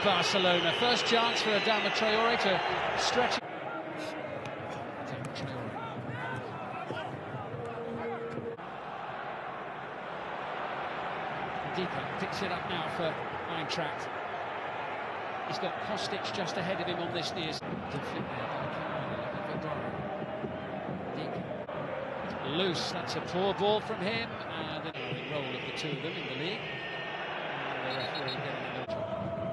Barcelona. First chance for Adama Traore to stretch. Ndicka picks it up now for Eintracht. He's got Kostic just ahead of him on this near. Ndicka. Loose, that's a poor ball from him, and the role of the two of them in the league. And the referee getting a little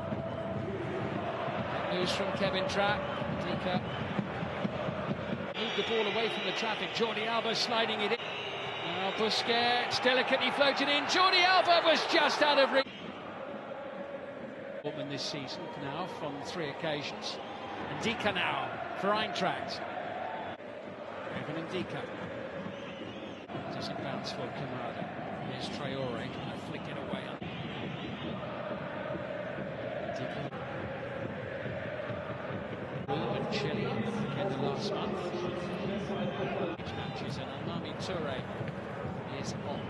loose from Kevin Trapp. Ndicka moved the ball away from the traffic. Jordi Alba sliding it in. Now Busquets delicately floated in. Jordi Alba was just out of reach. This season now from 3 occasions. Ndicka now for Eintracht. Even Ndicka doesn't bounce for Kamada. Here's Traore, can I flick it away? Ndicka. And Chile in the last month. Each matches and Amami Toure is on.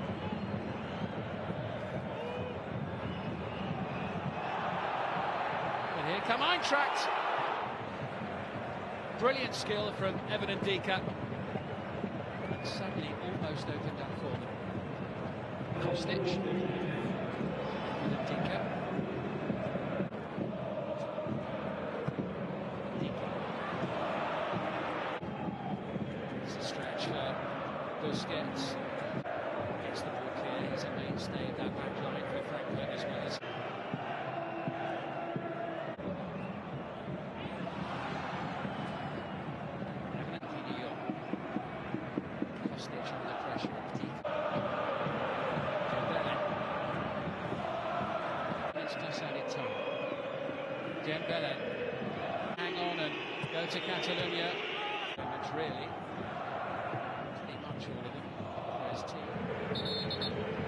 Here come Eintracht. Brilliant skill from Evan Ndicka. And suddenly almost opened up for them. Kostic. Evan Ndicka. Ndicka. It's a stretch for Busquets. Gets the ball clear. He's a mainstay of that back line for Frankfurt as well as. Dembele, hang on and go to Catalonia. It's really pretty much all of them for his team.